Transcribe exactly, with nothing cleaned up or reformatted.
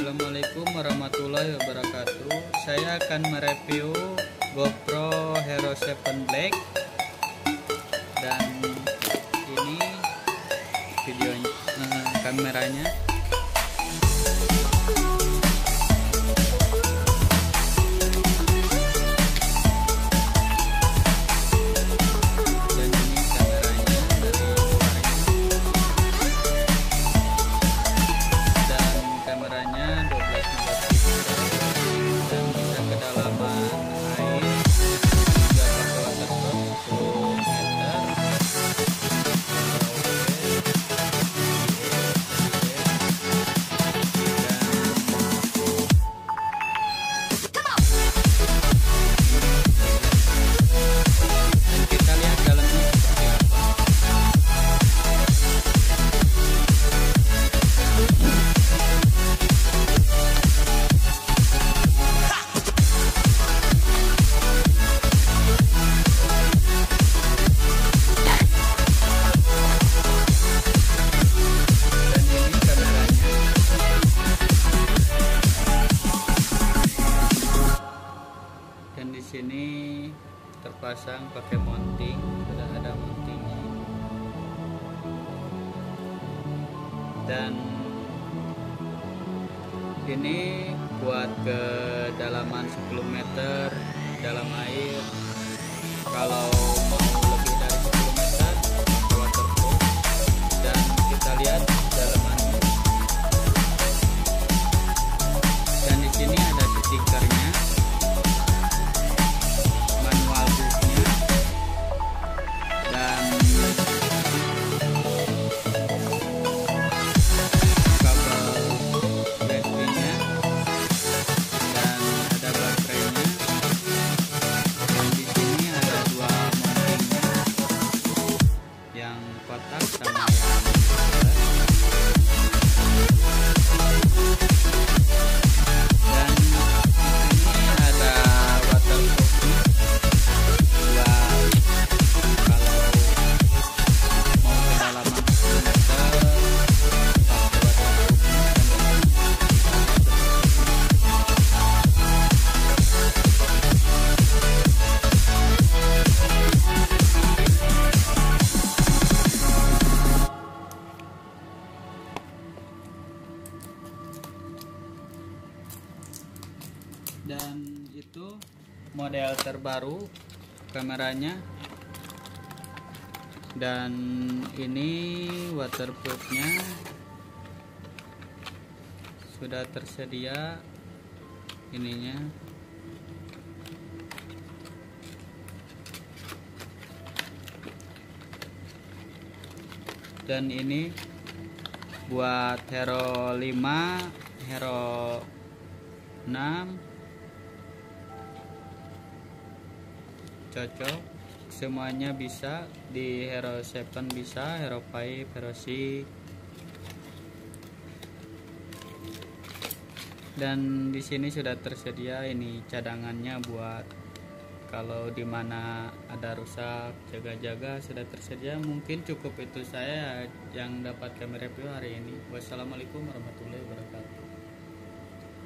Assalamualaikum warahmatullahi wabarakatuh. Saya akan mereview GoPro Hero tujuh Black. Dan ini videonya, eh, kameranya. Dan di sini terpasang pakai mounting, sudah ada mountingnya. Dan ini buat kedalaman sepuluh meter dalam air. Kalau mau lebih dari sepuluh meter waterproof. Dan kita lihat dalamannya. Dan di sini ada stikernya. Kotak sama yang dan ini ada waterproof buat kalau mau kedalaman sepuluh meter dan itu model terbaru kameranya. Dan ini waterproofnya sudah tersedia ininya. Dan ini buat Hero lima, Hero enam cocok, semuanya bisa. Di Hero tujuh bisa, Hero lima, Hero enam. Dan di sini sudah tersedia ini cadangannya buat kalau dimana ada rusak, jaga-jaga sudah tersedia. Mungkin cukup itu saya yang dapat kami review hari ini. Wassalamualaikum warahmatullahi wabarakatuh.